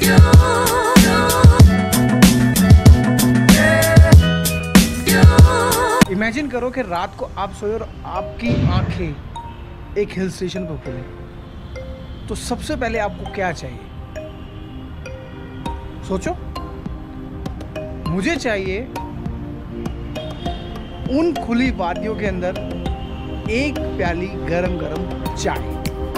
Imagine करो कि रात को आप सोए और आपकी आंखें एक हिल स्टेशन पर खुले, तो सबसे पहले आपको क्या चाहिए? सोचो। मुझे चाहिए उन खुली वादियों के अंदर एक प्याली गरम गरम चाय।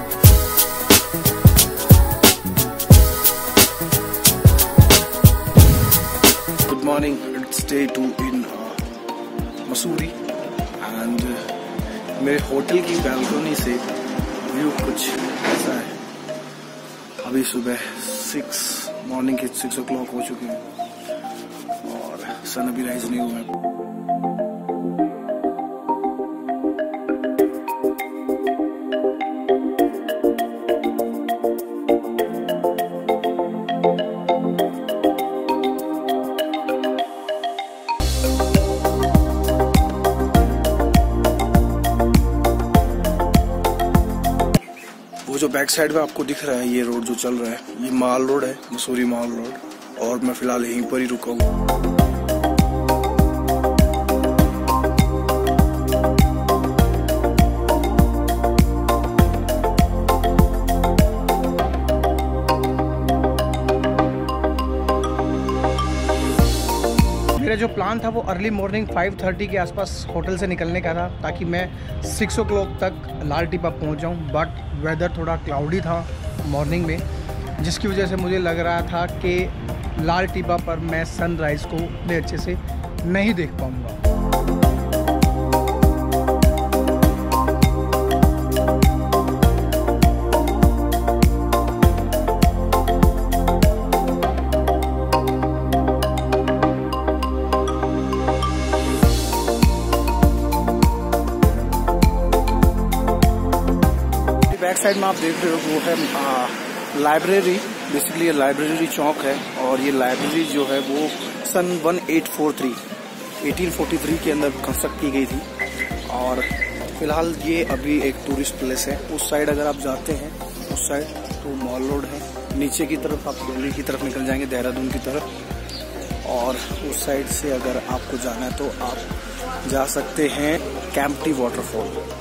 Good morning, it's day 2 in Mussoorie and मेरे होटल की बैल्कनी से व्यू कुछ ऐसा है। अभी सुबह मॉर्निंग के 6 o'clock हो चुके हैं और सन अभी राइज नहीं हुआ है। वो जो बैक साइड में आपको दिख रहा है, ये रोड जो चल रहा है, ये माल रोड है, मसूरी माल रोड, और मैं फिलहाल यहीं पर ही रुका हूँ। मेरा जो प्लान था वो अर्ली मॉर्निंग 5:30 के आसपास होटल से निकलने का था, ताकि मैं 6 o'clock तक लाल टिब्बा पहुंच जाऊं। बट वेदर थोड़ा क्लाउडी था मॉर्निंग में, जिसकी वजह से मुझे लग रहा था कि लाल टिब्बा पर मैं सनराइज़ को उतने अच्छे से नहीं देख पाऊंगा। बैक साइड में आप देख रहे हो वो है लाइब्रेरी। बेसिकली ये लाइब्रेरी चौक है, और ये लाइब्रेरी जो है वो सन 1843 के अंदर कंस्ट्रक्ट की गई थी। और फिलहाल ये अभी एक टूरिस्ट प्लेस है। उस साइड अगर आप जाते हैं, उस साइड तो मॉल रोड है, नीचे की तरफ आप दिल्ली की तरफ निकल जाएंगे, देहरादून की तरफ। और उस साइड से अगर आपको जाना है तो आप जा सकते हैं कैंपटी वाटरफॉल।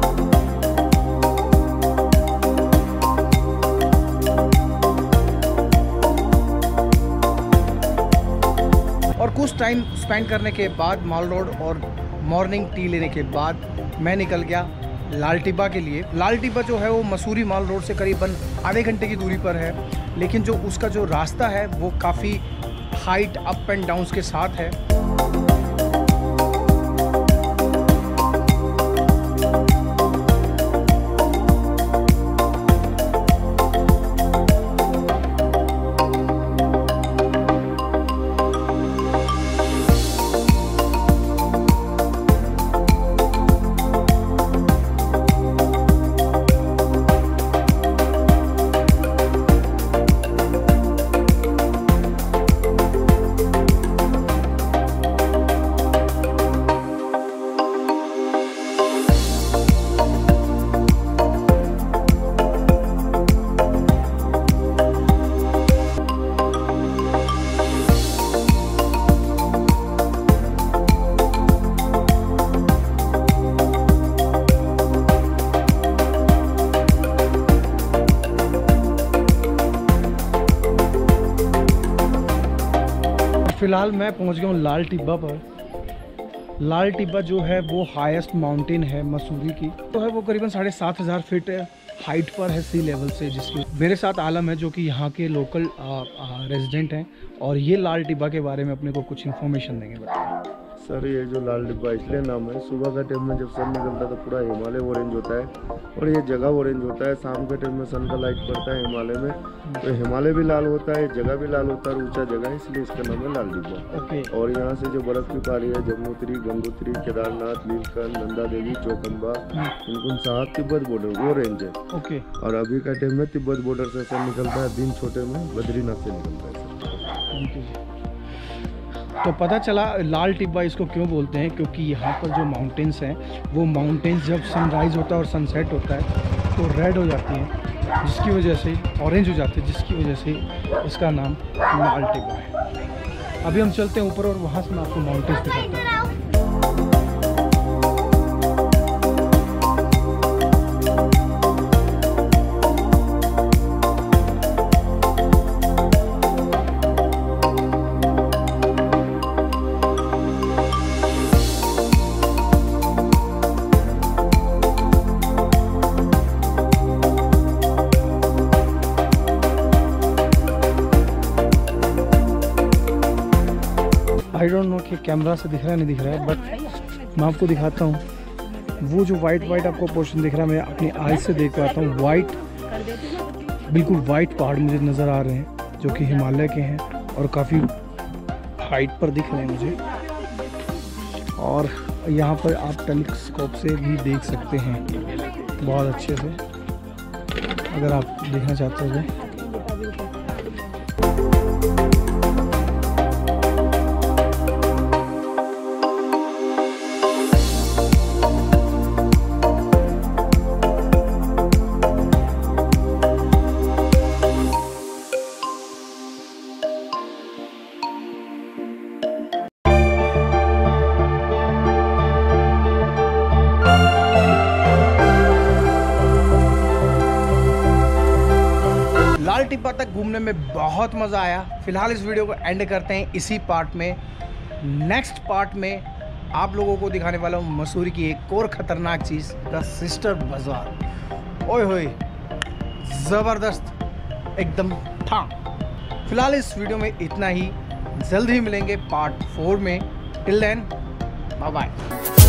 और कुछ टाइम स्पेंड करने के बाद माल रोड और मॉर्निंग टी लेने के बाद मैं निकल गया लाल टिब्बा के लिए। लाल टिब्बा जो है वो मसूरी माल रोड से करीबन आधे घंटे की दूरी पर है, लेकिन जो उसका जो रास्ता है वो काफ़ी हाइट अप एंड डाउन्स के साथ है। फ़िलहाल मैं पहुंच गया हूँ लाल टिब्बा पर। लाल टिब्बा जो है वो हाईएस्ट माउंटेन है मसूरी की, तो है वो करीबन 7,500 फीट हाइट पर है सी लेवल से। जिसकी मेरे साथ आलम है जो कि यहाँ के लोकल रेजिडेंट हैं, और ये लाल टिब्बा के बारे में अपने को कुछ इन्फॉर्मेशन देंगे। बताएं सर। ये जो लाल टिब्बा इसलिए नाम है, सुबह का टाइम में जब सन निकलता है तो पूरा हिमालय ऑरेंज होता है, और ये जगह ऑरेंज होता है। शाम के टाइम में सन का लाइट पड़ता है हिमालय में, तो हिमालय भी लाल होता है, जगह भी लाल होता है, और ऊंचा जगह है, इसलिए इसका नाम है लाल टिब्बा। और यहाँ से जो बर्फ की पहाड़ी है, जमुनोत्री, गंगोत्री, केदारनाथ, नीलकंठ, नंदा देवी, चौखंबा, इनको साहब तिब्बत बॉर्डर वो रेंज है। और अभी का टाइम में तिब्बत बॉर्डर से सन निकलता है, दिन छोटे में बद्रीनाथ से निकलता है सर। तो पता चला लाल टिब्बा इसको क्यों बोलते हैं, क्योंकि यहाँ पर जो माउंटेन्स हैं वो माउंटेन्स जब सनराइज़ होता है और सनसेट होता है तो रेड हो जाती हैं। जिसकी वजह से ऑरेंज हो जाते हैं, जिसकी वजह से इसका नाम लाल टिब्बा है। अभी हम चलते हैं ऊपर और वहाँ से मैं आपको माउंटेन्स दिखाता हूँ। आई डोंट नो कि कैमरा से दिख रहा है नहीं दिख रहा है, बट मैं आपको दिखाता हूँ। वो जो वाइट आपको पोर्शन दिख रहा है, मैं अपनी आई से देख पाता हूँ। वाइट, बिल्कुल वाइट पहाड़ मुझे नज़र आ रहे हैं जो कि हिमालय के हैं और काफ़ी हाइट पर दिख रहे हैं मुझे। और यहाँ पर आप टेलीस्कोप से भी देख सकते हैं बहुत अच्छे से, अगर आप देखना चाहते हो। लाल टिब्बा तक घूमने में बहुत मज़ा आया। फिलहाल इस वीडियो को एंड करते हैं इसी पार्ट में। नेक्स्ट पार्ट में आप लोगों को दिखाने वाला हूँ मसूरी की एक और ख़तरनाक चीज़, द सिस्टर बाज़ार। ओए होए, ज़बरदस्त, एकदम ठां। फिलहाल इस वीडियो में इतना ही, जल्द ही मिलेंगे पार्ट 4 में। Till then, bye bye.